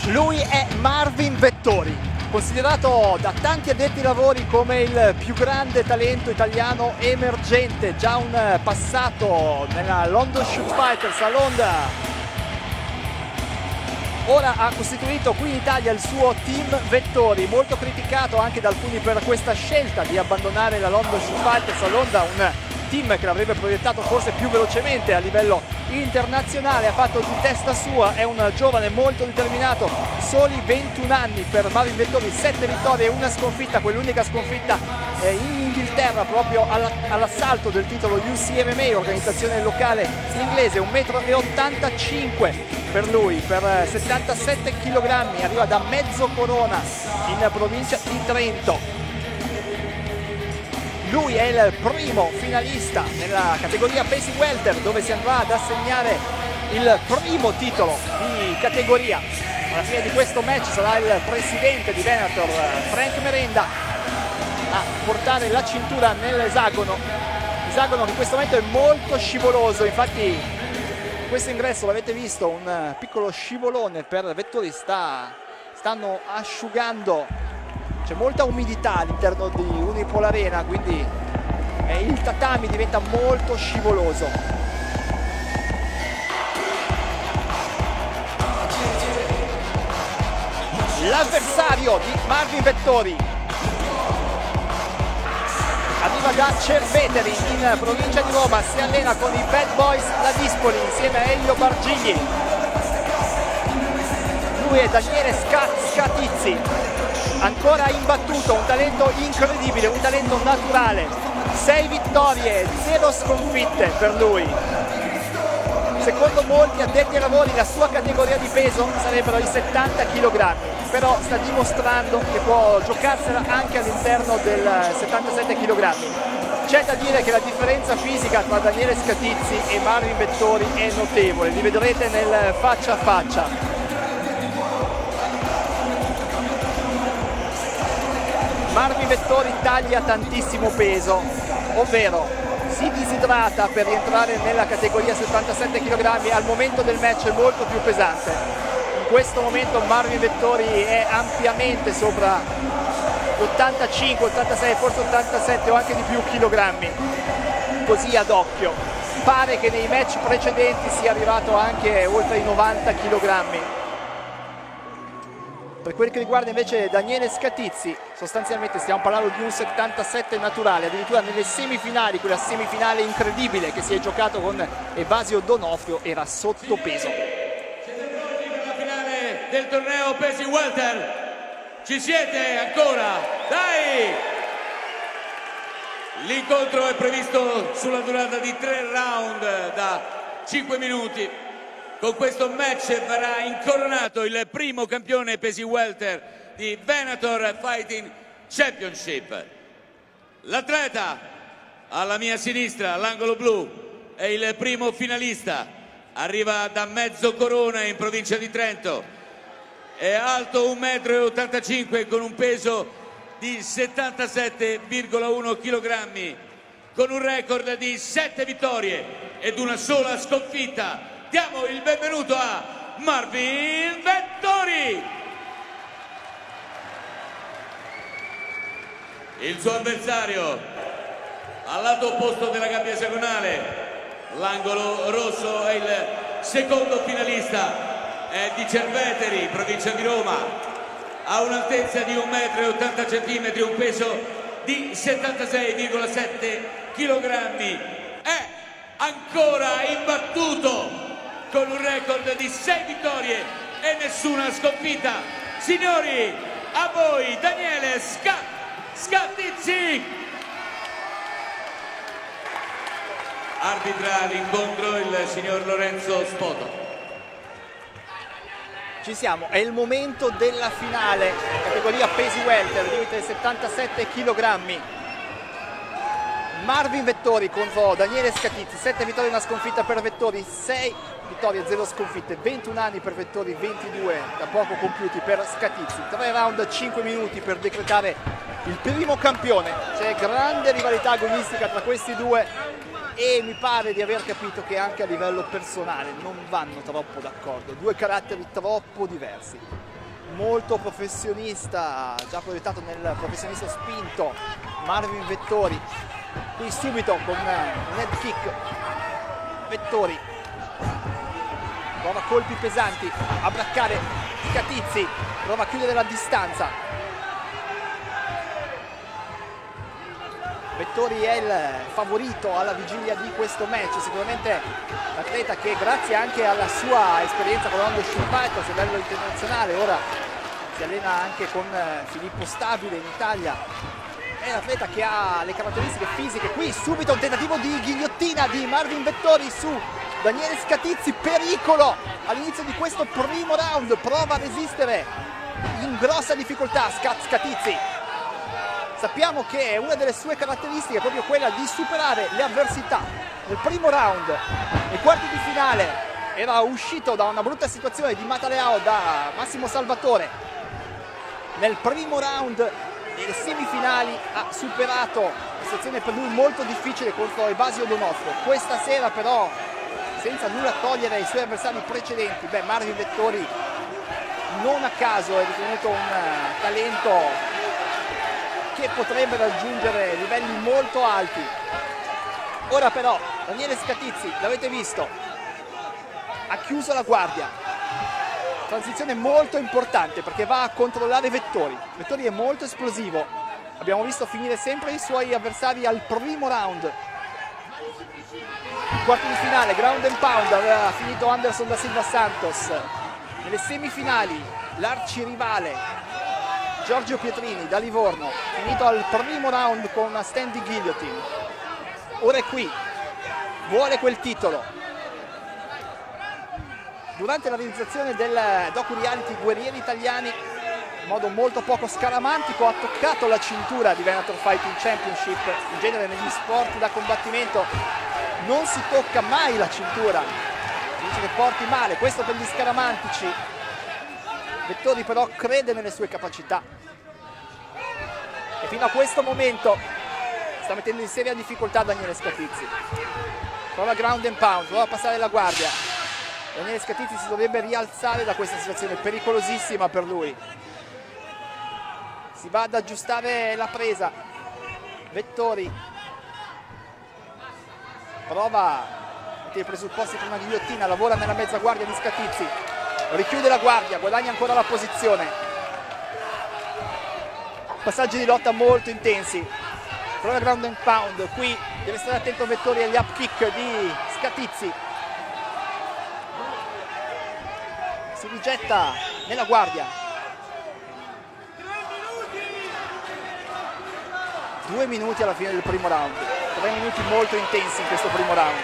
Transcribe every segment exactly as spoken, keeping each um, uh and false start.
Lui è Marvin Vettori, considerato da tanti addetti ai lavori come il più grande talento italiano emergente, già un passato nella London Shoot Fighters a Londra. Ora ha costituito qui in Italia il suo team Vettori, molto criticato anche da alcuni per questa scelta di abbandonare la London Shoot Fighters a Londra, un team che l'avrebbe proiettato forse più velocemente a livello internazionale. Ha fatto di testa sua, è un giovane molto determinato, soli ventuno anni per Marvin Vettori, sette vittorie e una sconfitta, quell'unica sconfitta in Inghilterra proprio all'assalto del titolo U C M M A, organizzazione locale inglese. Un metro e ottantacinque per lui, per settantasette chilogrammi, arriva da Mezzocorona in provincia di Trento. Lui è il primo finalista nella categoria Pesi Welter, dove si andrà ad assegnare il primo titolo di categoria. Alla fine di questo match sarà il presidente di Venator, Frank Merenda, a portare la cintura nell'esagono. Esagono che in questo momento è molto scivoloso, infatti questo ingresso l'avete visto, un piccolo scivolone per Vettori, sta, stanno asciugando. C'è molta umidità all'interno di Unipol Arena, quindi eh, il tatami diventa molto scivoloso. L'avversario di Marvin Vettori arriva da Cerveteri in provincia di Roma, si allena con i Bad Boys Ladispoli insieme a Elio Bargigli. Lui è Daniele Scatizzi, ancora imbattuto, un talento incredibile, un talento naturale. sei vittorie, zero sconfitte per lui. Secondo molti addetti ai lavori la sua categoria di peso sarebbero i settanta chilogrammi, però sta dimostrando che può giocarsela anche all'interno del settantasette chilogrammi. C'è da dire che la differenza fisica tra Daniele Scatizzi e Marvin Vettori è notevole, li vedrete nel faccia a faccia. Marvin Vettori taglia tantissimo peso, ovvero si disidrata per rientrare nella categoria settantasette chilogrammi, al momento del match è molto più pesante. In questo momento Marvin Vettori è ampiamente sopra gli ottantacinque, ottantasei, forse ottantasette o anche di più chilogrammi, così ad occhio. Pare che nei match precedenti sia arrivato anche oltre i novanta chilogrammi. Per quel che riguarda invece Daniele Scatizzi, sostanzialmente stiamo parlando di un settantasette naturale, addirittura nelle semifinali, quella semifinale incredibile che si è giocato con Evasio Donofrio, era sottopeso. La finale del torneo Pesi Welter, ci siete ancora? Dai! L'incontro è previsto sulla durata di tre round da cinque minuti. Con questo match verrà incoronato il primo campione pesi welter di Venator Fighting Championship. L'atleta alla mia sinistra, all'angolo blu, è il primo finalista. Arriva da Mezzocorona in provincia di Trento. È alto un metro e ottantacinque con un peso di settantasette virgola uno chilogrammi, con un record di sette vittorie ed una sola sconfitta. Diamo il benvenuto a Marvin Vettori. Il suo avversario al lato opposto della gabbia esagonale, l'angolo rosso, è il secondo finalista, è di Cerveteri, provincia di Roma, ha un'altezza di un metro e ottanta centimetri, un peso di settantasei virgola sette chilogrammi, è ancora imbattuto con un record di sei vittorie e nessuna sconfitta. Signori, a voi Daniele Scatizzi. Arbitra l'incontro il signor Lorenzo Spoto. Ci siamo, è il momento della finale, categoria pesi welter, limite settantasette chilogrammi. Marvin Vettori contro Daniele Scatizzi, sette vittorie e una sconfitta per Vettori, sei vittorie e zero sconfitte, ventuno anni per Vettori, ventidue da poco compiuti per Scatizzi. tre round, cinque minuti per decretare il primo campione. C'è grande rivalità agonistica tra questi due e mi pare di aver capito che anche a livello personale non vanno troppo d'accordo, due caratteri troppo diversi. molto professionista, già proiettato nel professionista spinto Marvin Vettori. Qui subito con un head kick Vettori prova colpi pesanti a braccare Scatizzi, prova a chiudere la distanza. Vettori è il favorito alla vigilia di questo match, sicuramente l'atleta che grazie anche alla sua esperienza con Rondo Street Fighter a livello internazionale ora si allena anche con Filippo Stabile in Italia. È un atleta che ha le caratteristiche fisiche. Qui subito un tentativo di ghigliottina di Marvin Vettori su Daniele Scatizzi, pericolo all'inizio di questo primo round, prova a resistere in grossa difficoltà Scatizzi. Sappiamo che una delle sue caratteristiche è proprio quella di superare le avversità. Nel primo round, nei quarti di finale, era uscito da una brutta situazione di Mataleao da Massimo Salvatore. Nel primo round nelle semifinali ha superato una situazione per lui molto difficile contro Evasio Donofrio. Questa sera però, senza nulla togliere ai suoi avversari precedenti, beh, Marvin Vettori non a caso è ritenuto un talento che potrebbe raggiungere livelli molto alti. Ora però Daniele Scatizzi, l'avete visto, ha chiuso la guardia. Transizione molto importante perché va a controllare Vettori. Vettori è molto esplosivo, abbiamo visto finire sempre i suoi avversari al primo round. Quarti di finale, ground and pound, aveva finito Anderson da Silva Santos. Nelle semifinali l'arcirivale Giorgio Pietrini da Livorno, finito al primo round con una standing guillotine. Ora è qui, vuole quel titolo. Durante la realizzazione del docu reality Guerrieri Italiani, in modo molto poco scaramantico, ha toccato la cintura di Venator Fighting Championship. In genere negli sport da combattimento non si tocca mai la cintura, dice che porti male, questo per gli scaramantici. Vettori però crede nelle sue capacità e fino a questo momento sta mettendo in seria difficoltà Daniele Scatizzi. Prova ground and pound, prova a passare la guardia. Daniele Scatizzi si dovrebbe rialzare da questa situazione pericolosissima per lui. Si va ad aggiustare la presa. Vettori prova a mettere i presupposti per una ghigliottina, lavora nella mezza guardia di Scatizzi, richiude la guardia, guadagna ancora la posizione. Passaggi di lotta molto intensi. Prova ground and pound, qui deve stare attento Vettori agli up kick di Scatizzi. Si rigetta nella guardia. Due minuti alla fine del primo round. Tre minuti molto intensi in questo primo round.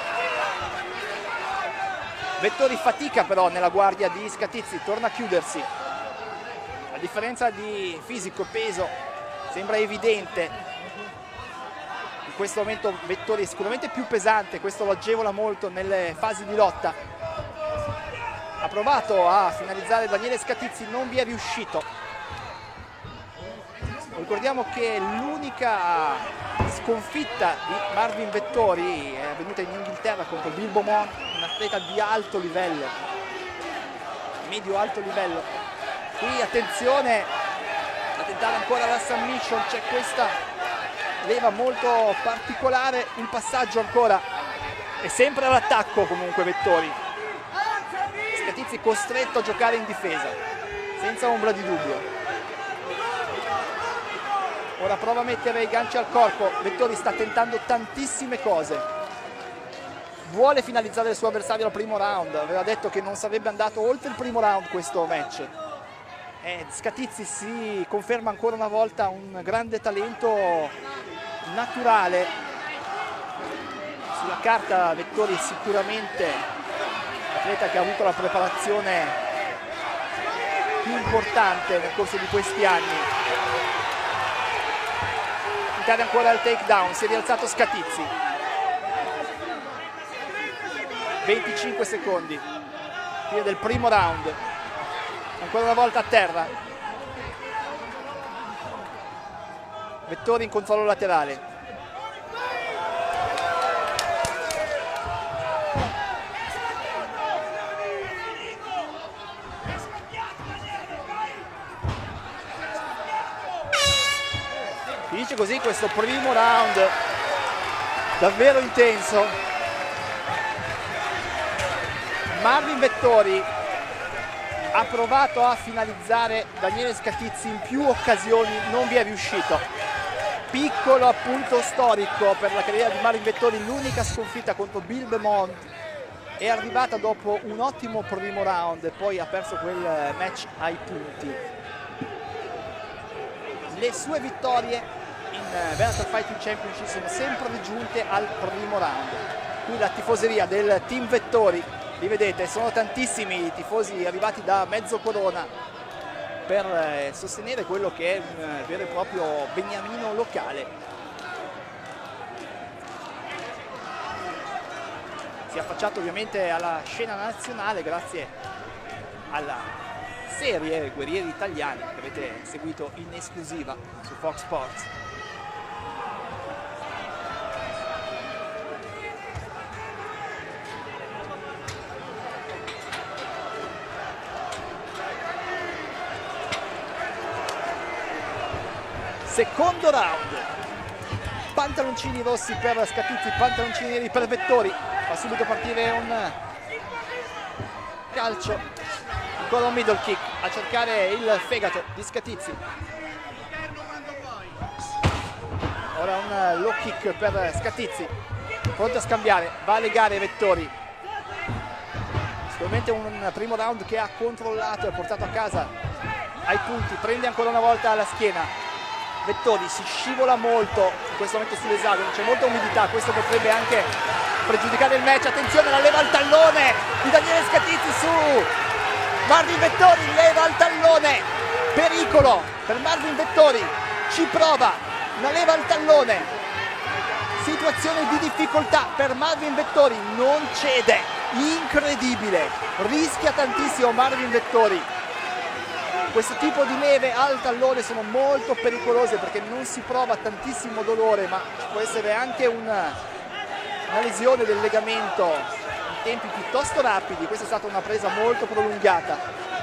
Vettori fatica però nella guardia di Scatizzi, torna a chiudersi. La differenza di fisico e peso sembra evidente. In questo momento Vettori è sicuramente più pesante, questo lo agevola molto nelle fasi di lotta. Ha provato a finalizzare Daniele Scatizzi, non vi è riuscito. Ricordiamo che l'unica sconfitta di Marvin Vettori è avvenuta in Inghilterra contro Bill Beaumont, un atleta di alto livello, medio-alto livello. Qui attenzione a tentare ancora la submission, c'è questa leva molto particolare, il passaggio ancora, è sempre all'attacco comunque Vettori. Scatizzi costretto a giocare in difesa, senza ombra di dubbio. Ora prova a mettere i ganci al corpo, Vettori sta tentando tantissime cose. Vuole finalizzare il suo avversario al primo round, aveva detto che non sarebbe andato oltre il primo round questo match. E Scatizzi si conferma ancora una volta un grande talento naturale. Sulla carta Vettori sicuramente atleta che ha avuto la preparazione più importante nel corso di questi anni. Cade ancora il takedown, si è rialzato Scatizzi. venticinque secondi, fine del primo round. Ancora una volta a terra. Vettori in controllo laterale. Finisce così questo primo round davvero intenso. Marvin Vettori ha provato a finalizzare Daniele Scatizzi in più occasioni, non vi è riuscito. Piccolo appunto storico per la carriera di Marvin Vettori, l'unica sconfitta contro Bill Beaumont è arrivata dopo un ottimo primo round e poi ha perso quel match ai punti. Le sue vittorie in Bellator Fighting Championship sono sempre raggiunte al primo round. Qui la tifoseria del team Vettori, li vedete, sono tantissimi i tifosi arrivati da mezzo Corona per sostenere quello che è un vero e proprio beniamino locale. Si è affacciato ovviamente alla scena nazionale grazie alla serie Guerrieri Italiani che avete seguito in esclusiva su Fox Sports. Secondo round, pantaloncini rossi per Scatizzi, pantaloncini neri per Vettori. Fa subito partire un calcio, ancora un middle kick a cercare il fegato di Scatizzi. Ora un low kick per Scatizzi, pronto a scambiare, va a legare Vettori. Sicuramente un primo round che ha controllato e ha portato a casa ai punti, prende ancora una volta la schiena. Vettori si scivola molto in questo momento sull'esagono, c'è molta umidità, questo potrebbe anche pregiudicare il match. Attenzione, la leva al tallone di Daniele Scatizzi su Marvin Vettori, leva al tallone, pericolo per Marvin Vettori, ci prova, una leva al tallone, situazione di difficoltà per Marvin Vettori, non cede, incredibile, rischia tantissimo Marvin Vettori. Questo tipo di leve al tallone sono molto pericolose perché non si prova tantissimo dolore, ma può essere anche una, una lesione del legamento in tempi piuttosto rapidi. Questa è stata una presa molto prolungata.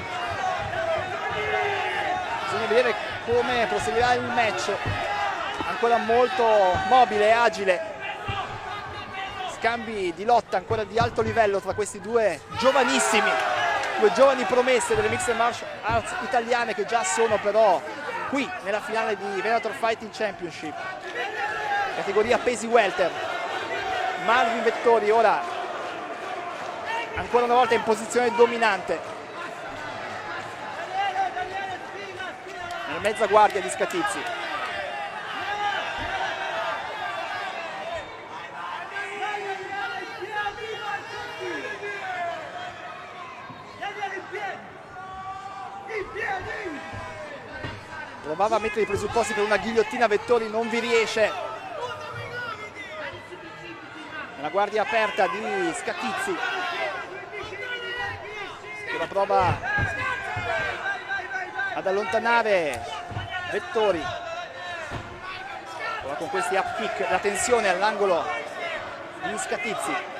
Bisogna vedere come proseguirà il match, ancora molto mobile e agile. Scambi di lotta ancora di alto livello tra questi due giovanissimi. Due giovani promesse delle Mixed Martial Arts italiane che già sono però qui nella finale di Bellator Fighting Championship, categoria pesi welter. Marvin Vettori ora ancora una volta in posizione dominante nella mezza guardia di Scatizzi. Provava a mettere i presupposti per una ghigliottina, Vettori non vi riesce. Nella guardia aperta di Scatizzi, che la prova ad allontanare Vettori. Ora con questi up kick, la tensione all'angolo di Scatizzi.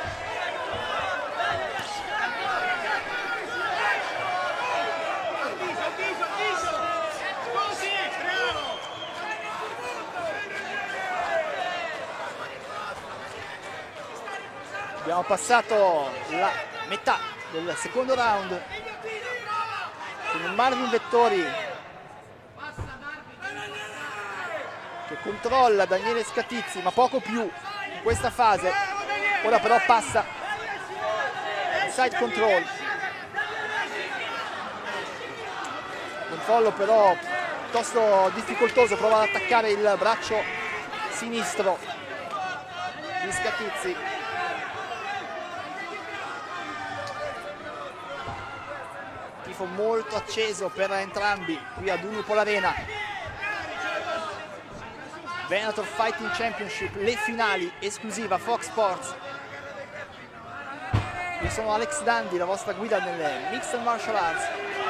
Abbiamo passato la metà del secondo round con Marvin Vettori che controlla Daniele Scatizzi, ma poco più in questa fase. Ora però passa side control, controllo però piuttosto difficoltoso, prova ad attaccare il braccio sinistro di Scatizzi. Tifo molto acceso per entrambi qui ad Unipol Arena. Bellator Fighting Championship, le finali, esclusiva Fox Sports. Io sono Alex Dandi, la vostra guida nelle Mixed Martial Arts.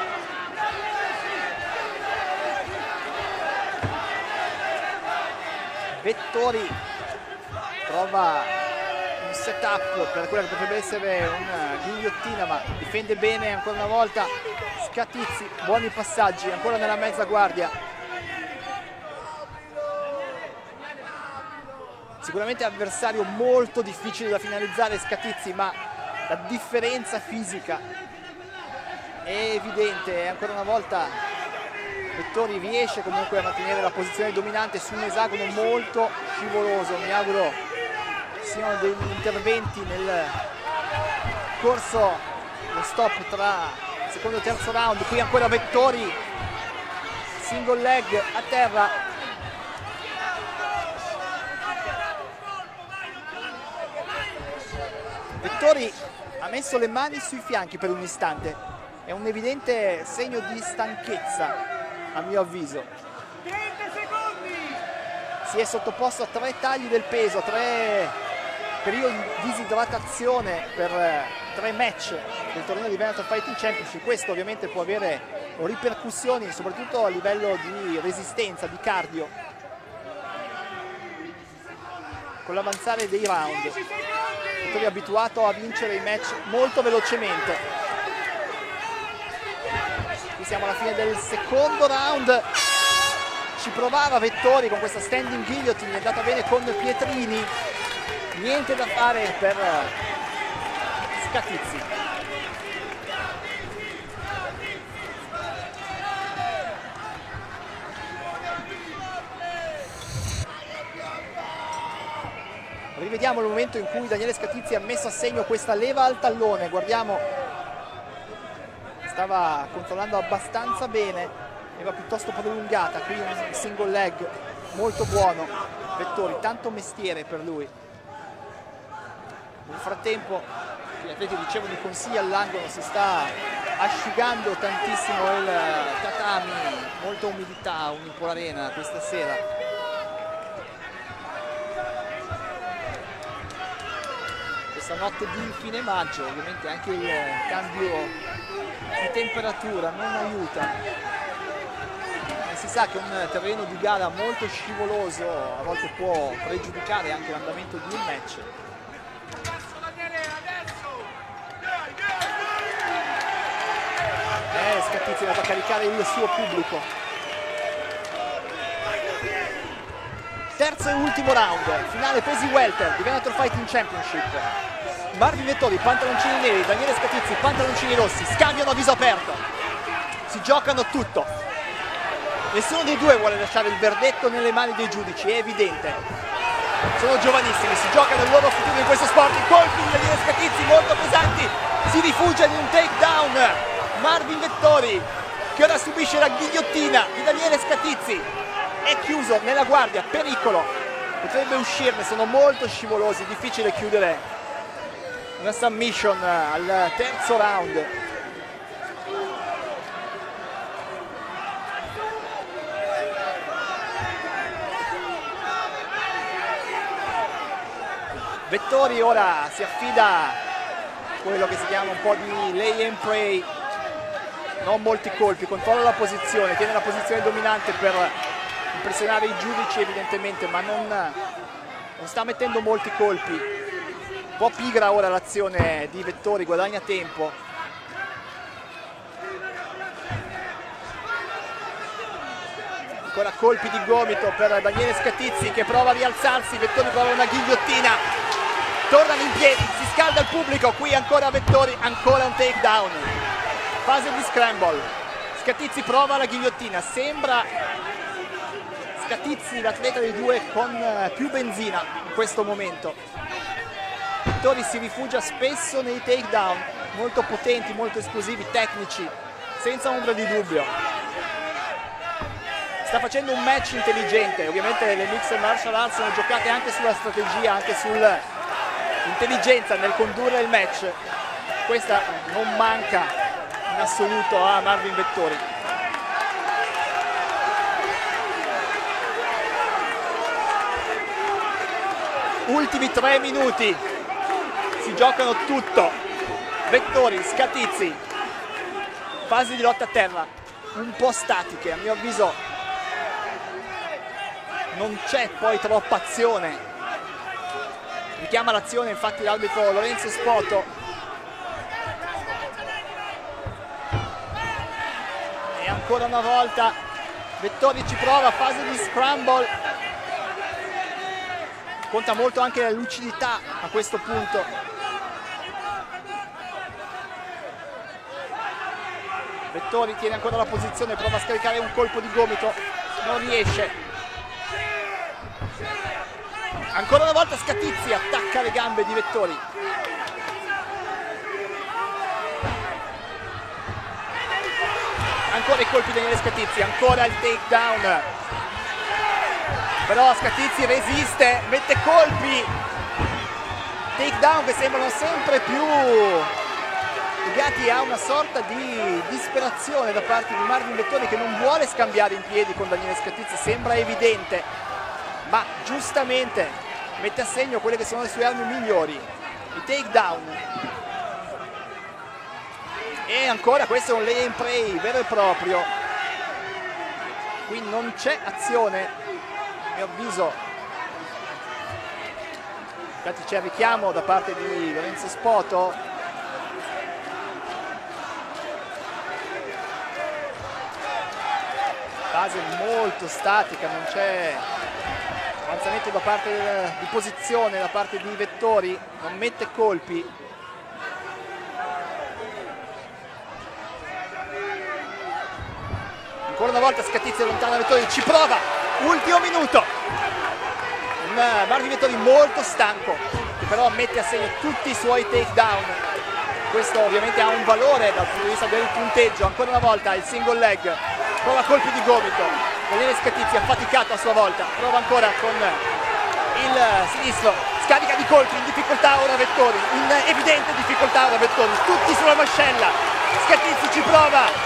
Vettori trova un setup per quella che potrebbe essere una ghigliottina, ma difende bene ancora una volta Scatizzi. Buoni passaggi ancora nella mezza guardia. Sicuramente avversario molto difficile da finalizzare Scatizzi, ma la differenza fisica è evidente. Ancora una volta Vettori riesce comunque a mantenere la posizione dominante su un esagono molto scivoloso. Mi auguro siano degli interventi nel corso, lo stop tra secondo e terzo round. Qui ancora Vettori, single leg a terra. Vettori ha messo le mani sui fianchi per un istante, è un evidente segno di stanchezza a mio avviso. Si è sottoposto a tre tagli del peso, tre periodi di disidratazione per tre match del torneo di Venator Fighting Championship. Questo ovviamente può avere ripercussioni soprattutto a livello di resistenza, di cardio, con l'avanzare dei round. Vettori è abituato a vincere i match molto velocemente. Qui siamo alla fine del secondo round. Ci provava Vettori con questa standing guillotine, è andata bene con Pietrini. Niente da fare per Scatizzi. Rivediamo il momento in cui Daniele Scatizzi ha messo a segno questa leva al tallone. Guardiamo, stava controllando abbastanza bene, era piuttosto prolungata. Qui un single leg molto buono. Vettori, tanto mestiere per lui. Nel frattempo gli atleti ricevono i consigli all'angolo, si sta asciugando tantissimo il tatami, molta umidità, Unipol Arena questa sera. Questa notte di fine maggio, ovviamente anche il cambio di temperatura non aiuta. E si sa che un terreno di gara molto scivoloso a volte può pregiudicare anche l'andamento di un match. Eh, Scatizzi va a caricare il suo pubblico. Terzo e ultimo round, finale pesi welter di Venator Fighting Championship. Marvin Vettori, pantaloncini neri, Daniele Scatizzi, pantaloncini rossi, scambiano a viso aperto, si giocano tutto. Nessuno dei due vuole lasciare il verdetto nelle mani dei giudici, è evidente. Sono giovanissimi, si giocano il loro futuro in questo sport. I colpi di Daniele Scatizzi molto pesanti, si rifugia in un takedown. Marvin Vettori, che ora subisce la ghigliottina di Daniele Scatizzi, è chiuso nella guardia, pericolo, potrebbe uscirne, sono molto scivolosi, difficile chiudere una submission al terzo round. Vettori ora si affida a quello che si chiama un po' di lay and pray, non molti colpi, controlla la posizione, tiene la posizione dominante per impressionare i giudici evidentemente, ma non, non sta mettendo molti colpi. Un po' pigra ora l'azione di Vettori, guadagna tempo. Ancora colpi di gomito per Daniele Scatizzi che prova a rialzarsi, Vettori prova una ghigliottina, tornano in piedi, si scalda il pubblico, qui ancora Vettori, ancora un takedown. Fase di scramble, Scatizzi prova la ghigliottina, sembra Scatizzi l'atleta dei due con più benzina in questo momento. Vettori si rifugia spesso nei takedown, molto potenti, molto esplosivi, tecnici, senza ombra di dubbio. Sta facendo un match intelligente, ovviamente le mixed martial arts sono giocate anche sulla strategia, anche sull'intelligenza nel condurre il match. Questa non manca in assoluto a Marvin Vettori. Ultimi tre minuti. Si giocano tutto. Vettori, Scatizzi, fasi di lotta a terra un po' statiche, a mio avviso non c'è poi troppa azione. Richiama l'azione infatti l'arbitro Lorenzo Spoto. E ancora una volta Vettori ci prova, fase di scramble. conta molto anche la lucidità a questo punto. Vettori tiene ancora la posizione, prova a scaricare un colpo di gomito, non riesce. Ancora una volta Scatizzi attacca le gambe di Vettori. Ancora i colpi di Daniele Scatizzi, ancora il takedown. Però Scatizzi resiste, mette colpi. Takedown che sembrano sempre più legati a una sorta di disperazione da parte di Marvin Vettori, che non vuole scambiare in piedi con Daniele Scatizzi, sembra evidente, ma giustamente mette a segno quelle che sono le sue armi migliori, i takedown. E ancora questo è un lay and pray vero e proprio. Qui non c'è azione, a mio avviso. Infatti c'è il richiamo da parte di Lorenzo Spoto. Fase molto statica, non c'è avanzamento da parte del, di posizione da parte di Vettori, non mette colpi. Ancora una volta Scatizzi allontana Vettori, ci prova, ultimo minuto. Un Marvin Vettori molto stanco, che però mette a segno tutti i suoi takedown. Questo ovviamente ha un valore dal punto di vista del punteggio. Ancora una volta il single leg, prova colpi di gomito. Daniele Scatizzi affaticato a sua volta, prova ancora con il sinistro, scarica di colpi, in difficoltà ora Vettori, in evidente difficoltà ora Vettori, tutti sulla mascella. Scatizzi ci prova.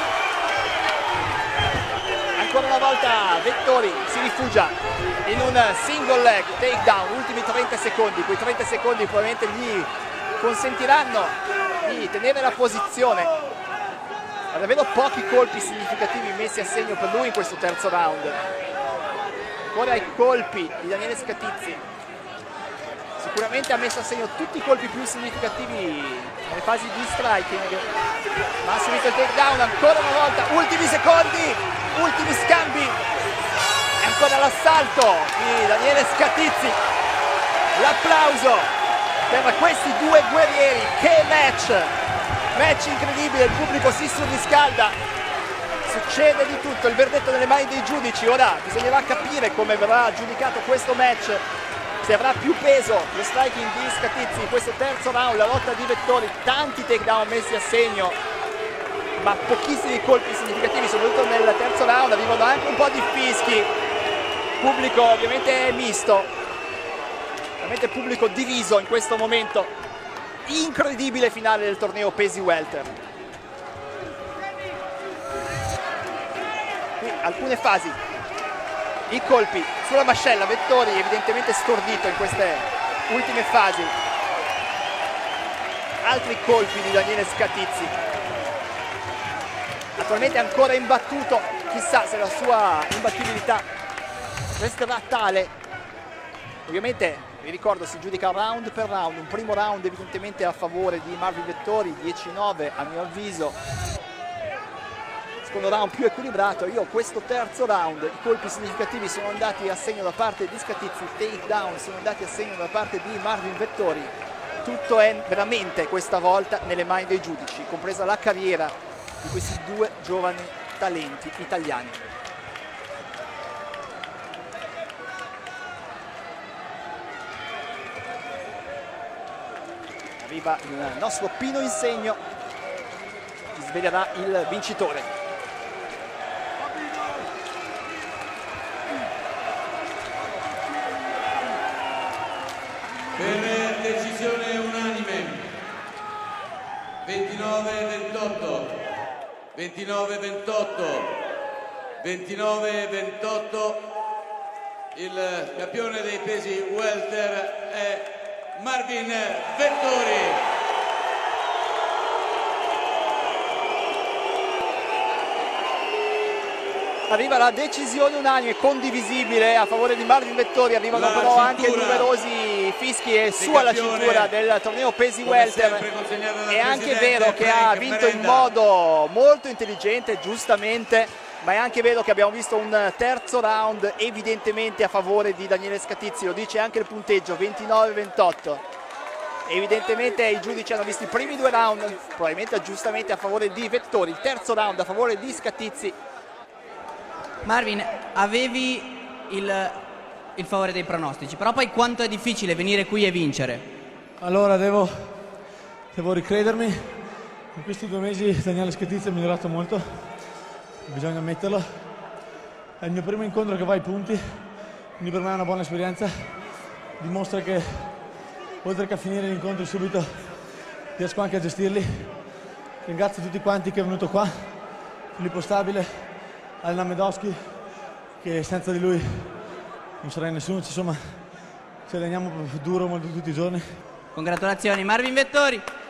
Ancora una volta Vettori si rifugia in un single leg takedown, ultimi trenta secondi, quei trenta secondi probabilmente gli consentiranno di tenere la posizione. Ha davvero pochi colpi significativi messi a segno per lui in questo terzo round. Ancora i colpi di Daniele Scatizzi, sicuramente ha messo a segno tutti i colpi più significativi nelle fasi di striking, ma ha subito il takedown. Ancora una volta, ultimi secondi, ultimi scambi, e ancora l'assalto di Daniele Scatizzi. L'applauso per questi due guerrieri, che match, match incredibile, il pubblico si surriscalda, succede di tutto, il verdetto nelle mani dei giudici. Ora bisognerà capire come verrà giudicato questo match, se avrà più peso lo striking di Scatizzi in questo terzo round, la lotta di Vettori, tanti takedown messi a segno, ma pochissimi colpi significativi, soprattutto nel terzo round. Arrivano anche un po' di fischi, pubblico ovviamente misto, veramente pubblico diviso in questo momento. Incredibile finale del torneo pesi welter. Qui alcune fasi, i colpi sulla mascella, Vettori evidentemente stordito in queste ultime fasi. Altri colpi di Daniele Scatizzi, attualmente ancora imbattuto, chissà se la sua imbattibilità resterà tale. Ovviamente vi ricordo si giudica round per round, un primo round evidentemente a favore di Marvin Vettori, dieci nove a mio avviso, secondo round più equilibrato. Io questo terzo round, i colpi significativi sono andati a segno da parte di Scatizzi, i takedown sono andati a segno da parte di Marvin Vettori. Tutto è veramente questa volta nelle mani dei giudici, compresa la carriera di questi due giovani talenti italiani. Arriva il nostro Pino Insegno, che svelerà il vincitore. Per decisione unanime, ventinove ventotto, ventinove ventotto, ventinove ventotto, il campione dei pesi welter è Marvin Vettori. Arriva la decisione unanime, condivisibile a favore di Marvin Vettori. Arrivano la però anche numerosi fischi e su alla cintura del torneo pesi welter. È anche vero che ha vinto in modo molto intelligente, giustamente, ma è anche vero che abbiamo visto un terzo round evidentemente a favore di Daniele Scatizzi, lo dice anche il punteggio, ventinove ventotto. Evidentemente i giudici hanno visto i primi due round, probabilmente giustamente a favore di Vettori, il terzo round a favore di Scatizzi. Marvin, avevi il, il favore dei pronostici, però poi quanto è difficile venire qui e vincere? Allora devo, devo ricredermi, in questi due mesi Daniele Scatizzi è migliorato molto, bisogna ammetterlo. È il mio primo incontro che va ai punti, quindi per me è una buona esperienza, dimostra che oltre che a finire gli incontri subito riesco anche a gestirli. Ringrazio tutti quanti che è venuto qua, Filippo Stabile, Alena Medoschi, che senza di lui non sarei nessuno, insomma ci alleniamo duro molto tutti i giorni. Congratulazioni Marvin Vettori.